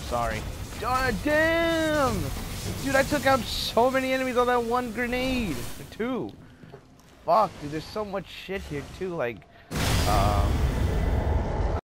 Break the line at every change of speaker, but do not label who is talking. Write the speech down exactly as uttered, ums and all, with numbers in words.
sorry. God damn! Dude, I took out so many enemies on that one grenade. Or two. Fuck, dude, there's so much shit here too. Like, um,